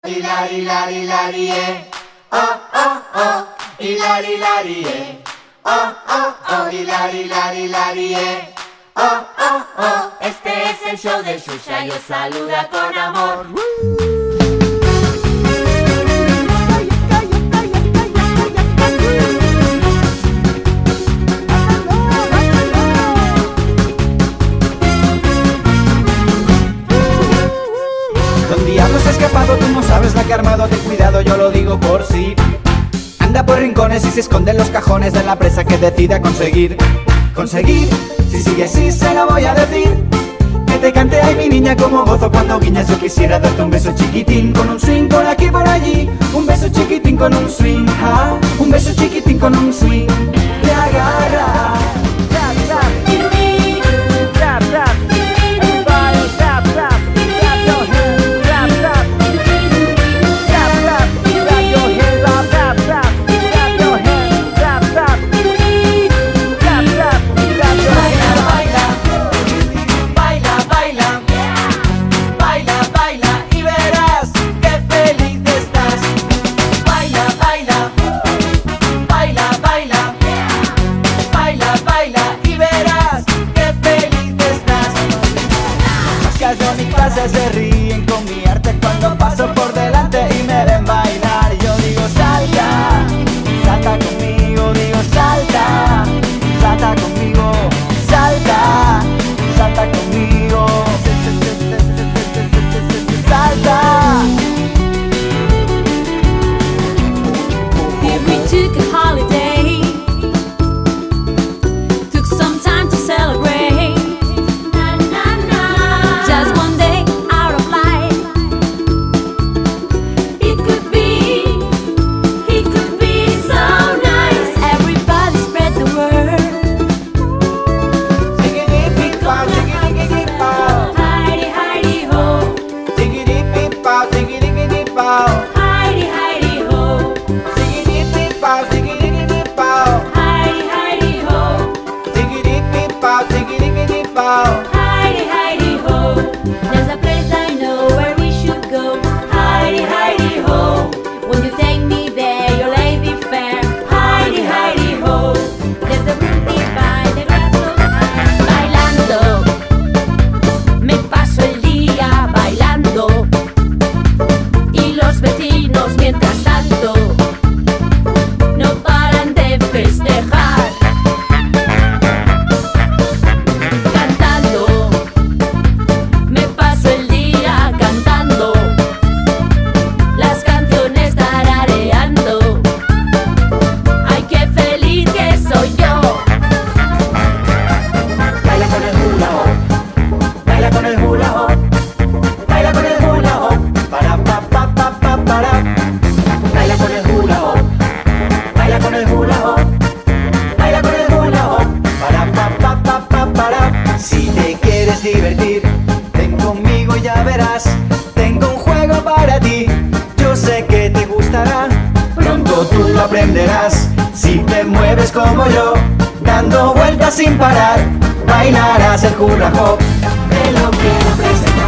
hilari, lari, lari, oh, oh, oh, hilari, lari, oh, oh, oh, hilari, lari, lari, oh, oh, oh. Este es el show de Xuxa y os saluda con amor. Don Diablo se ha escapado, tú no sabes la que ha armado, ten cuidado, yo lo digo por sí. Anda por rincones y se esconde en los cajones de la presa que decida conseguir. Conseguir, si sigue así se lo voy a decir. Que te cante ay mi niña como gozo cuando guiñas. Yo quisiera darte un beso chiquitín con un swing por aquí por allí. Un beso chiquitín con un swing, ah, un beso chiquitín con un swing. Te agarra. Se ríen con mi arte cuando paso por delante y me ven bailar. Yo digo salta, salta conmigo, digo salta, salta conmigo, salta, salta conmigo, salta. If we took a holiday, took some time to celebrate. Heidi, Heidi, ho. Ziggity-pip-pow, ziggity-dee-pow. Heidi, Heidi, ho. Ziggity-pip-pow, ziggity-dee-pow. Heidi, Heidi, ho. There's a place I know where we should go. Heidi, Heidi, ho. When you take me there, you'll lady fair. Heidi, Heidi, ho. There's a beauty by the glass of wine. Bailando, me paso el día bailando. Los vecinos mientras tanto no paran de festejar, cantando, me paso el día cantando, las canciones tarareando, ay qué feliz que soy yo. Baila con el hula hop, baila con el hula hop, baila con el hula hop, para pa pa pa pa para. Baila con el hula hop, baila con el hula hop, baila con el hula hop, para pa pa pa pa para. Si te quieres divertir, ven conmigo y ya verás, tengo un juego para ti, yo sé que te gustará, pronto tú lo aprenderás. Si te mueves como yo, dando vueltas sin parar, bailarás el hula hop, te lo quiero presentar.